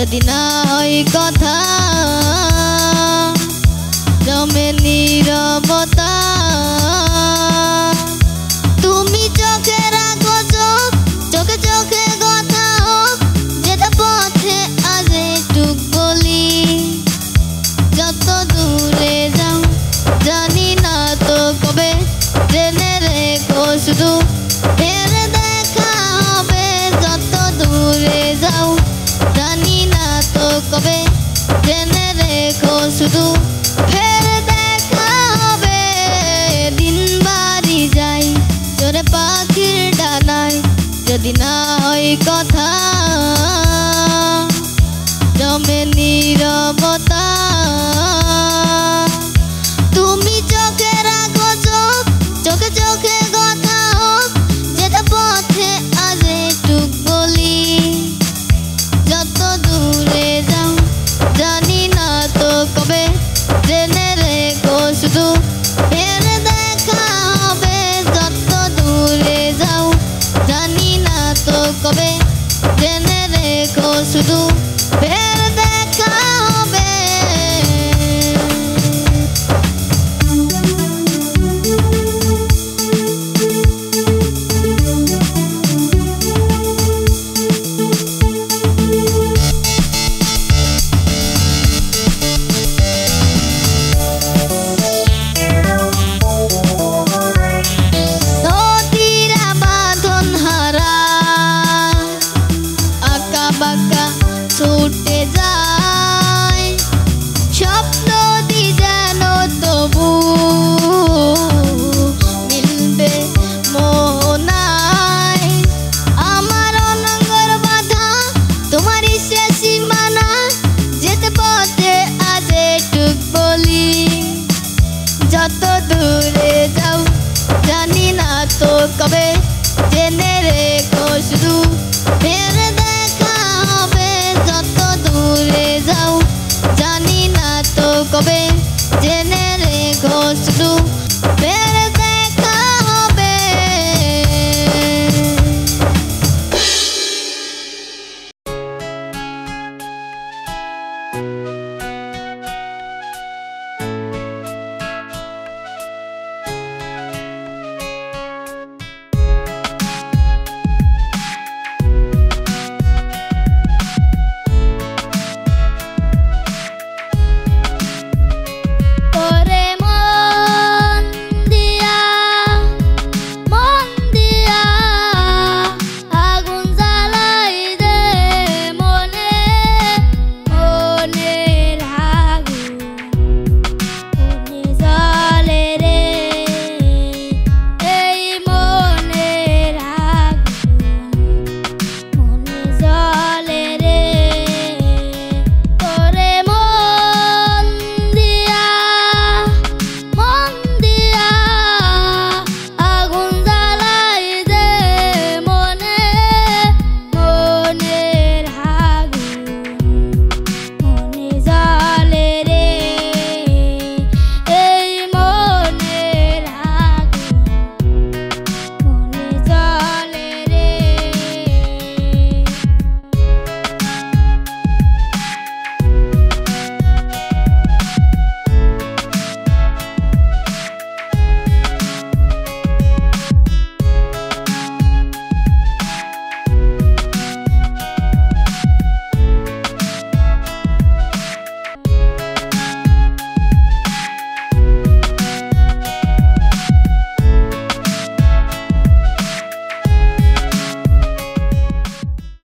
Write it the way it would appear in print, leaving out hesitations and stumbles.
যদি না হয় কথা জমে নীরবতা তুমি চোখে রাখো চোখ চোখে চোখে কথা হোক যেটা পথে আজ একটুক বলি যত দূরে যাও জানি না তো কবে জেনে রেখো শুধু ফের দেখা হবে যত দূরে যাও জানি না তো কবে জেনে রেখো শুধু ফের দেখা হবে দিন বাড়ি যাই চোরে পাখির ডানায় যদি না হয় কথা জমে নীরবতা তুমি চোখে রাখো চোখ চোখে চোখে কথা হোক যেটা পথে আজ একটুক বলি যত দূরে যাও জানি না তো কবে জেনে রেখো শুধু ফের দেখা হবে যত দূরে যাও জানি না তো কবে জেনে রেখো শুধু ফের দেখা হবে ছুটে যায় স্বপ্ন দি যেন তবু মিলবে মোহনায় আমার অনঙ্গর বাধা তোমারই সে সীমানা যেতে পথে আজ একটুক বলি যত দূরে যাও জানি না তো কবে